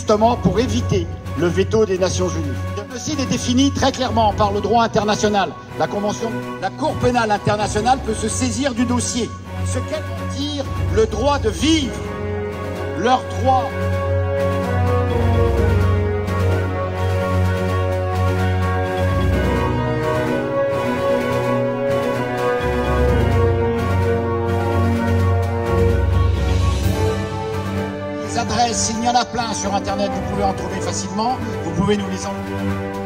justement pour éviter le veto des Nations Unies. Le génocide est défini très clairement par le droit international. La Convention, la Cour pénale internationale peut se saisir du dossier. Ce qu'elle retire, le droit de vivre, leur droit. Les adresses, il y en a plein sur Internet, vous pouvez en trouver facilement, vous pouvez nous les envoyer.